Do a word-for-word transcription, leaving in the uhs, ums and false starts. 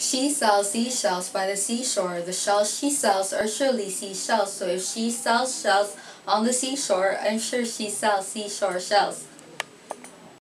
She sells seashells by the seashore. The shells she sells are surely seashells. So if she sells shells on the seashore, I'm sure she sells seashore shells.